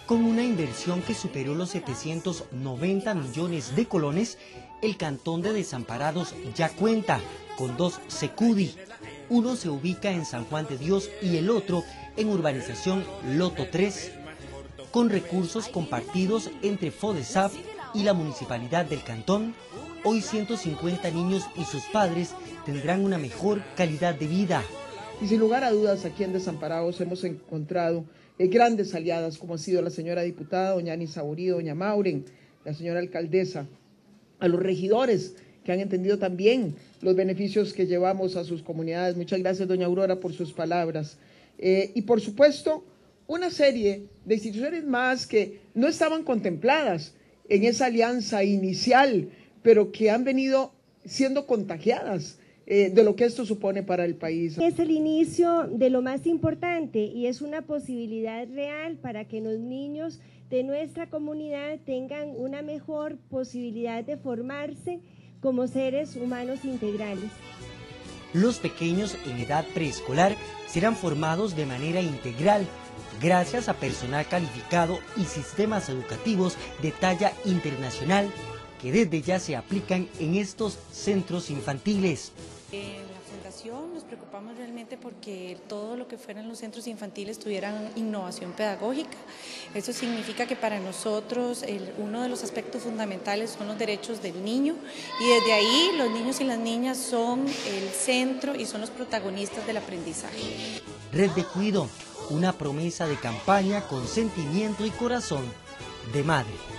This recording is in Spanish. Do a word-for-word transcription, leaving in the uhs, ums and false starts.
Con una inversión que superó los setecientos noventa millones de colones, el Cantón de Desamparados ya cuenta con dos Secudi. Uno se ubica en San Juan de Dios y el otro en urbanización Loto tres, con recursos compartidos entre FODESAF y la Municipalidad del Cantón. Hoy ciento cincuenta niños y sus padres tendrán una mejor calidad de vida. Y sin lugar a dudas, aquí en Desamparados hemos encontrado eh, grandes aliadas, como ha sido la señora diputada, doña Ani Saborí, doña Mauren, la señora alcaldesa, a los regidores que han entendido también los beneficios que llevamos a sus comunidades. Muchas gracias, doña Aurora, por sus palabras. Eh, y por supuesto, una serie de instituciones más que no estaban contempladas en esa alianza inicial, pero que han venido siendo contagiadas eh, de lo que esto supone para el país. Es el inicio de lo más importante y es una posibilidad real para que los niños de nuestra comunidad tengan una mejor posibilidad de formarse como seres humanos integrales. Los pequeños en edad preescolar serán formados de manera integral, gracias a personal calificado y sistemas educativos de talla internacional que desde ya se aplican en estos centros infantiles. En la Fundación nos preocupamos realmente porque todo lo que fueran los centros infantiles tuvieran innovación pedagógica. Eso significa que para nosotros el, uno de los aspectos fundamentales son los derechos del niño y desde ahí los niños y las niñas son el centro y son los protagonistas del aprendizaje. Red de Cuido, una promesa de campaña con sentimiento y corazón de madre.